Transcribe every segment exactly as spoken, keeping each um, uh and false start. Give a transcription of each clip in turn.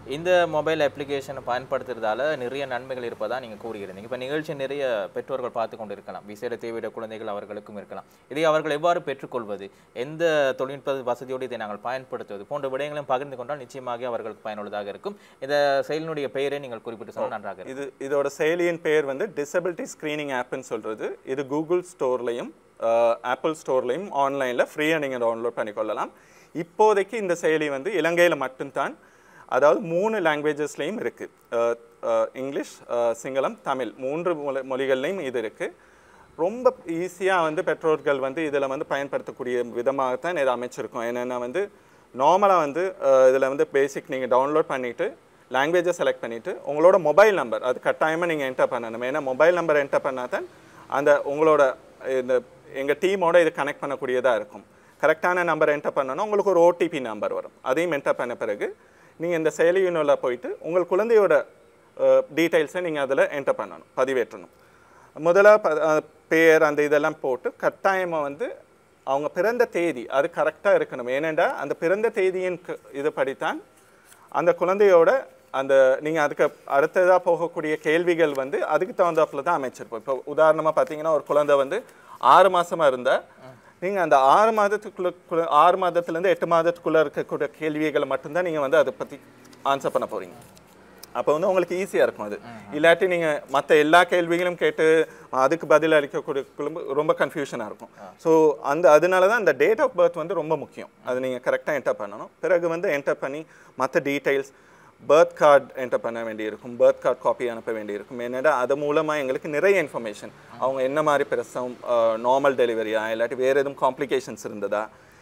இந்த மொபைல் அப்ளிகேஷனை பயன்படுத்துறதால நிறைய நன்மைகள் இருப்பதா நீங்கள் கூறுகிறீங்க. இப்போ நிகழ்ச்சி நிறைய பெற்றோர்கள் பார்த்து கொண்டு இருக்கலாம், விசேட தேவையுடைய குழந்தைகள் அவர்களுக்கும் இருக்கலாம். இதை அவர்கள் எவ்வாறு பெற்றுக்கொள்வது, எந்த தொழில்நுட்ப வசதியோடு இதை நாங்கள் பயன்படுத்துவது போன்ற விடயங்களையும் பகிர்ந்து கொண்டால் நிச்சயமாக அவர்களுக்கு பயனுள்ளதாக இருக்கும். இந்த செயலினுடைய பெயரை நீங்கள் குறிப்பிட்டு சொன்னால் நன்றாக இருக்கும். இது இதோட செயலியின் பெயர் வந்து டிசபிலிட்டி ஸ்க்ரீனிங் ஆப்னு சொல்கிறது. இது கூகுள் ஸ்டோர்லையும் ஆப்பிள் ஸ்டோர்லையும் ஆன்லைனில் ஃப்ரீயாக நீங்கள் டவுன்லோட் பண்ணிக்கொள்ளலாம். இப்போதைக்கு இந்த செயலி வந்து இலங்கையில் மட்டும்தான், அதாவது மூணு லாங்குவேஜஸ்லையும் இருக்குது. இங்கிலீஷ், சிங்களம், தமிழ் மூன்று மொழி மொழிகள்லையும் இது இருக்குது. ரொம்ப ஈஸியாக வந்து பெற்றோர்கள் வந்து இதில் வந்து பயன்படுத்தக்கூடிய விதமாகத்தான் இதை அமைச்சிருக்கோம். என்னென்னா வந்து நார்மலாக வந்து இதில் வந்து பேசிக் நீங்கள் டவுன்லோட் பண்ணிவிட்டு லாங்குவேஜை செலக்ட் பண்ணிவிட்டு உங்களோட மொபைல் நம்பர் அது கட்டாயமாக நீங்கள் என்டர் பண்ணணும். ஏன்னா மொபைல் நம்பர் என்டர் பண்ணால் தான் அந்த உங்களோட இந்த எங்கள் டீமோட இது கனெக்ட் பண்ணக்கூடியதாக இருக்கும். கரெக்டான நம்பர் என்டர் பண்ணணும், உங்களுக்கு ஒரு ஓடிபி நம்பர் வரும். அதையும் என்டர் பண்ண பிறகு நீங்கள் இந்த செயலியினுள்ள போயிட்டு உங்கள் குழந்தையோட டீட்டெயில்ஸை நீங்கள் அதில் என்டர் பண்ணணும், பதிவேற்றணும். முதலாக ப பேர் அந்த இதெல்லாம் போட்டு கட்டாயமாக வந்து அவங்க பிறந்த தேதி அது கரெக்டாக இருக்கணும். ஏனென்றா அந்த பிறந்த தேதியின் இது படித்தான் அந்த குழந்தையோட அந்த நீங்கள் அதுக்கு அடுத்ததாக போகக்கூடிய கேள்விகள் வந்து அதுக்கு தகுந்தாப்பில் தான் அமைச்சிருப்போம். இப்போ உதாரணமாக பார்த்தீங்கன்னா ஒரு குழந்தை வந்து ஆறு மாதமாக இருந்தால் நீங்கள் அந்த ஆறு மாதத்துக்குள்ள ஆறு மாதத்துலேருந்து எட்டு மாதத்துக்குள்ளே இருக்கக்கூடிய கேள்விகளை மட்டும்தான் நீங்கள் வந்து அதை பற்றி ஆன்சர் பண்ண போகிறீங்க. அப்போ வந்து உங்களுக்கு ஈஸியாக இருக்கும் அது. இல்லாட்டி நீங்கள் மற்ற எல்லா கேள்விகளும் கேட்டு அதுக்கு பதில் அளிக்கக்கூடிய ரொம்ப கன்ஃபியூஷனாக இருக்கும். ஸோ அந்த அதனால தான் அந்த டேட் ஆஃப் பர்த் வந்து ரொம்ப முக்கியம். அது நீங்கள் கரெக்டாக என்டர் பண்ணணும். பிறகு வந்து என்டர் பண்ணி மற்ற டீட்டெயில்ஸ் பர்த் கார்டு என்டர் பண்ண வேண்டியிருக்கும், பர்த் கார்டு காப்பி அனுப்ப வேண்டியிருக்கும். என்னடா அது மூலமாக எங்களுக்கு நிறைய இன்ஃபர்மேஷன், அவங்க என்ன மாதிரி பிரசவம், நார்மல் டெலிவரியா இல்லாட்டி வேறு எதுவும் காம்ப்ளிகேஷன்ஸ் இருந்ததா,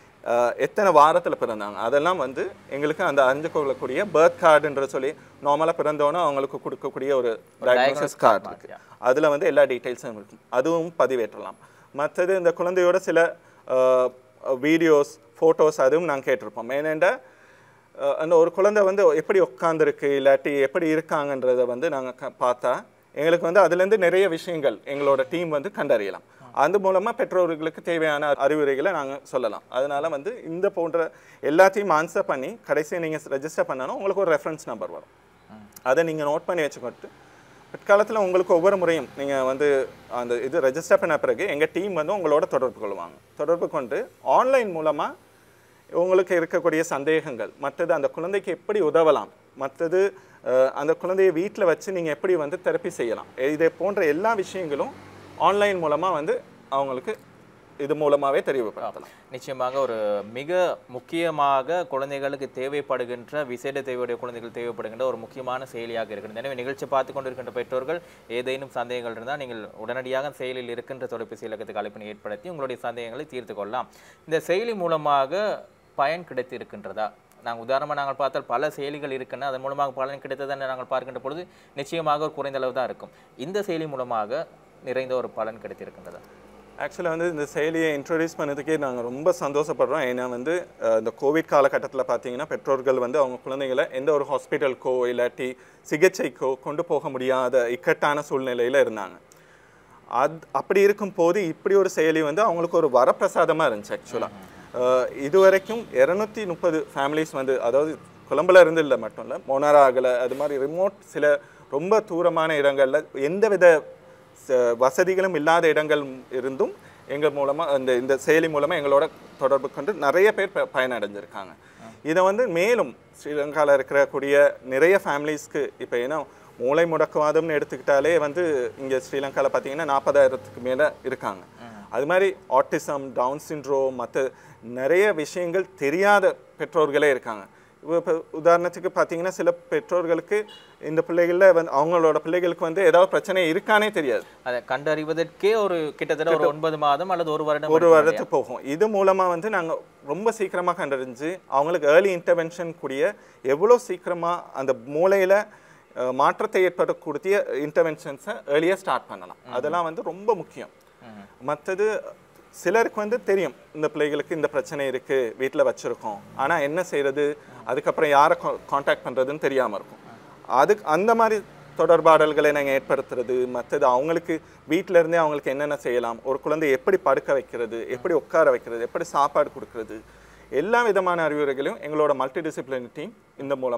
எத்தனை வாரத்தில் பிறந்தாங்க, அதெல்லாம் வந்து எங்களுக்கு அந்த அறிஞ்சு கொள்ளக்கூடிய பர்த் கார்டுன்ற சொல்லி நார்மலாக பிறந்தோன்னே அவங்களுக்கு கொடுக்கக்கூடிய ஒரு டயக்னோசிஸ் கார்டு இருக்குது. அதில் வந்து எல்லா டீட்டெயில்ஸும் இருக்கும், அதுவும் பதிவேற்றலாம். மற்றது இந்த குழந்தையோட சில வீடியோஸ், ஃபோட்டோஸ் அதுவும் நாங்கள் கேட்டிருப்போம். ஏனெண்டா அந்த ஒரு குழந்தை வந்து எப்படி உட்காந்துருக்கு இல்லாட்டி எப்படி இருக்காங்கன்றதை வந்து நாங்கள் பார்த்தா எங்களுக்கு வந்து அதுலேருந்து நிறைய விஷயங்கள் எங்களோட டீம் வந்து கண்டறியலாம். அது மூலமாக பெற்றோர்களுக்கு தேவையான அறிவுரைகளை நாங்கள் சொல்லலாம். அதனால் வந்து இந்த போன்ற எல்லாத்தையும் ஆன்சர் பண்ணி கடைசியாக நீங்கள் ரெஜிஸ்டர் பண்ணாலும் உங்களுக்கு ஒரு ரெஃபரன்ஸ் நம்பர் வரும். அதை நீங்கள் நோட் பண்ணி வச்சுக்கிட்டு பிற்காலத்தில் உங்களுக்கு ஒவ்வொரு முறையும் நீங்கள் வந்து அந்த இது ரெஜிஸ்டர் பண்ண பிறகு எங்கள் டீம் வந்து உங்களோட தொடர்பு கொள்வாங்க. தொடர்பு கொண்டு ஆன்லைன் மூலமாக உங்களுக்கு இருக்கக்கூடிய சந்தேகங்கள், மற்றது அந்த குழந்தைக்கு எப்படி உதவலாம், மற்றது அந்த குழந்தையை வீட்டில் வச்சு நீங்கள் எப்படி வந்து தெரப்பி செய்யலாம், இதே போன்ற எல்லா விஷயங்களும் ஆன்லைன் மூலமாக வந்து அவங்களுக்கு இது மூலமாகவே தெரிவிப்படலாம். நிச்சயமாக ஒரு மிக முக்கியமாக குழந்தைகளுக்கு தேவைப்படுகின்ற விசேட தேவையுடைய குழந்தைகள் தேவைப்படுகின்ற ஒரு முக்கியமான செயலியாக இருக்கிறது. எனவே நிகழ்ச்சி பார்த்து கொண்டிருக்கின்ற பெற்றோர்கள் ஏதேனும் சந்தேகங்கள் இருந்தால் நீங்கள் உடனடியாக செயலில் இருக்கின்ற தொலைபேசி இலக்கத்துக்கு அழைப்பினை ஏற்படுத்தி உங்களுடைய சந்தேகங்களை தீர்த்து கொள்ளலாம். இந்த செயலி மூலமாக பயன் கிடைத்து இருக்கின்றதா? நாங்கள் உதாரணமாக நாங்கள் பார்த்தால் பல செயலிகள் இருக்குன்னா அதன் மூலமாக பலன் கிடைத்ததை நாங்கள் பார்க்கின்ற பொழுது நிச்சயமாக ஒரு குறைந்த அளவு தான் இருக்கும். இந்த செயலி மூலமாக நிறைந்த ஒரு பலன் கிடைத்திருக்கின்றதா? ஆக்சுவலாக வந்து இந்த செயலியை இன்ட்ரடியூஸ் பண்ணதுக்கே நாங்கள் ரொம்ப சந்தோஷப்படுறோம். ஏன்னா வந்து இந்த கோவிட் காலகட்டத்தில் பார்த்தீங்கன்னா பெற்றோர்கள் வந்து அவங்க குழந்தைகளை எந்த ஒரு ஹாஸ்பிட்டலுக்கோ இல்லாட்டி சிகிச்சைக்கோ கொண்டு போக முடியாத இக்கட்டான சூழ்நிலையில் இருந்தாங்க. அது அப்படி இருக்கும் போது இப்படி ஒரு செயலி வந்து அவங்களுக்கு ஒரு வரப்பிரசாதமாக இருந்துச்சு. ஆக்சுவலாக இதுவரைக்கும் இரநூத்தி முப்பது ஃபேமிலிஸ் வந்து, அதாவது கொலம்பில் இருந்து இல்லை மட்டும் இல்லை, மொனாராகில் அது மாதிரி ரிமோட் சில ரொம்ப தூரமான இடங்களில் எந்தவித வசதிகளும் இல்லாத இடங்கள் இருந்தும் எங்கள் மூலமாக இந்த இந்த செயலி மூலமாக எங்களோட தொடர்பு கொண்டு நிறைய பேர் பயனடைஞ்சிருக்காங்க. இதை வந்து மேலும் ஸ்ரீலங்காவில் இருக்கக்கூடிய நிறைய ஃபேமிலிஸ்க்கு இப்போ ஏன்னா மூளை முடக்குவாதம்னு எடுத்துக்கிட்டாலே வந்து இங்கே ஸ்ரீலங்காவில் பார்த்தீங்கன்னா நாற்பதாயிரத்துக்கு மேலே இருக்காங்க. அது மாதிரி ஆட்டிசம், டவுன் சிண்ட்ரோம், மற்ற நிறைய விஷயங்கள் தெரியாத பெற்றோர்களே இருக்காங்க. இப்போ உதாரணத்துக்கு பார்த்தீங்கன்னா சில பெற்றோர்களுக்கு இந்த பிள்ளைகளில் வந்து அவங்களோட பிள்ளைகளுக்கு வந்து ஏதாவது பிரச்சனை இருக்கானே தெரியாது. அதை கண்டறிவதற்கே ஒரு கிட்டத்தட்ட ஒரு ஒன்பது மாதம் அல்லது ஒரு வருடம் ஒரு வருடத்துக்கு போகும். இது மூலமாக வந்து நாங்கள் ரொம்ப சீக்கிரமாக கண்டறிஞ்சு அவங்களுக்கு ஏர்லி இன்டர்வென்ஷன் கூடிய எவ்வளோ சீக்கிரமாக அந்த மூளையில் மாற்றத்தை ஏற்படக்கூடிய இன்டர்வென்ஷன்ஸை ஏர்லியாக ஸ்டார்ட் பண்ணலாம். அதெல்லாம் வந்து ரொம்ப முக்கியம். மற்றது சிலருக்கு வந்து தெரியும் இந்த பிள்ளைகளுக்கு இந்த பிரச்சனை இருக்குது, வீட்டில் வச்சுருக்கோம், ஆனால் என்ன செய்கிறது, அதுக்கப்புறம் யாரை காண்டாக்ட் பண்ணுறதுன்னு தெரியாமல் இருக்கும். அதுக்கு அந்த மாதிரி தொடர்பாடல்களை நாங்கள் ஏற்படுத்துறது. மற்றது அவங்களுக்கு வீட்டில் இருந்தே அவங்களுக்கு என்னென்ன செய்யலாம், ஒரு குழந்தையை எப்படி படுக்க வைக்கிறது, எப்படி உட்கார வைக்கிறது, எப்படி சாப்பாடு கொடுக்கறது, எல்லா விதமான அறிவுரைகளையும் எங்களோட மல்டி டிசிப்ளினரி டீம் இந்த மூலமாக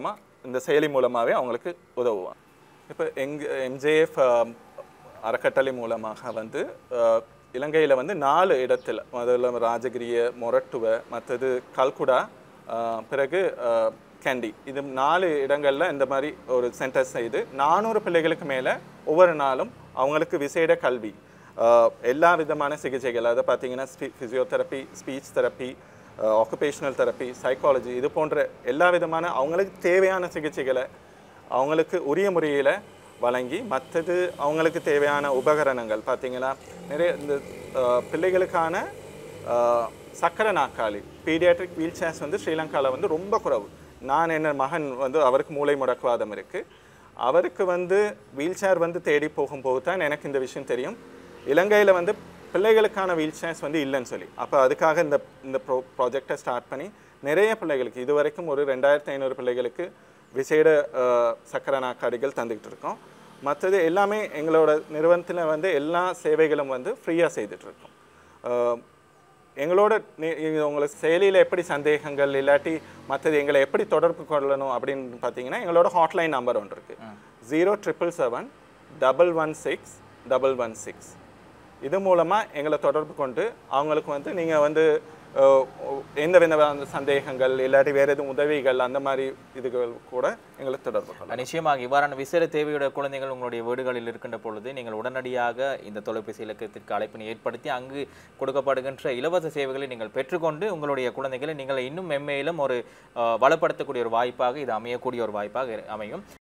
இந்த செயலி மூலமாகவே அவங்களுக்கு உதவுவாங்க. இப்போ எங் எம்ஜேஎஃப் அறக்கட்டளை மூலமாக வந்து இலங்கையில் வந்து நாலு இடத்துல முதல்ல ராஜகிரிய மொரட்டுவ மற்றது கல்குடா பிறகு கேண்டி இது நாலு இடங்களில் இந்த மாதிரி ஒரு சென்டர் செய்து நானூறு பிள்ளைகளுக்கு மேலே ஒவ்வொரு நாளும் அவங்களுக்கு விசேட கல்வி எல்லா விதமான சிகிச்சைகள் அதை பார்த்தீங்கன்னா physiotherapy speech therapy occupational therapy psychology இது போன்ற எல்லா விதமான அவங்களுக்கு தேவையான சிகிச்சைகளை அவங்களுக்கு உரிய முறையில் வழங்கி மற்றது அவங்களுக்கு தேவையான உபகரணங்கள் பார்த்தீங்கன்னா நிறைய இந்த பிள்ளைகளுக்கான சக்கர நாற்காலி பீடியாட்ரிக் வீல் சேர்ஸ் வந்து ஸ்ரீலங்காவில் வந்து ரொம்ப குறைவு. நான் என்ன மகன் வந்து அவருக்கு மூளை முடக்குவாதம் இருக்குது, அவருக்கு வந்து வீல் சேர் வந்து தேடி போகும்போது தான் எனக்கு இந்த விஷயம் தெரியும். இலங்கையில் வந்து பிள்ளைகளுக்கான வீல் சேர்ஸ் வந்து இல்லைன்னு சொல்லி அப்போ அதுக்காக இந்த இந்த ப்ரோ ப்ராஜெக்டை ஸ்டார்ட் பண்ணி நிறைய பிள்ளைகளுக்கு இது வரைக்கும் ஒரு ரெண்டாயிரத்தி ஐநூறு பிள்ளைகளுக்கு விசேட சக்கர நாற்காலிகள் தந்துக்கிட்டு இருக்கோம். மற்றது எல்லாமே எங்களோட நிறுவனத்தில் வந்து எல்லா சேவைகளும் வந்து ஃப்ரீயாக செய்துட்ருக்கோம். எங்களோட உங்களுக்கு செயலியில் எப்படி சந்தேகங்கள் இல்லாட்டி மற்றது எங்களை எப்படி தொடர்பு கொள்ளணும் அப்படின்னு பார்த்தீங்கன்னா எங்களோட ஹாட்லைன் நம்பர் ஒன்று இருக்குது zero triple seven double one six double one six இது மூலமாக எங்களை தொடர்பு கொண்டு அவங்களுக்கு வந்து நீங்கள் வந்து எந்த வித சந்தேகங்கள் இல்லாட்டி வேறு எதுவும் உதவிகள் அந்த மாதிரி இதுகள் கூட எங்களுக்கு தொடர்பு கொள்ளலாம். நிச்சயமாக இவ்வாறான விசேட தேவையுடைய குழந்தைகள் உங்களுடைய வீடுகளில் இருக்கின்ற பொழுது நீங்கள் உடனடியாக இந்த தொலைபேசி இலக்கத்திற்கு அழைப்பினை ஏற்படுத்தி அங்கு கொடுக்கப்படுகின்ற இலவச சேவைகளை நீங்கள் பெற்றுக்கொண்டு உங்களுடைய குழந்தைகளை நீங்கள் இன்னும் மென்மேலும் ஒரு வளப்படுத்தக்கூடிய ஒரு வாய்ப்பாக இது அமையக்கூடிய ஒரு வாய்ப்பாக அமையும்.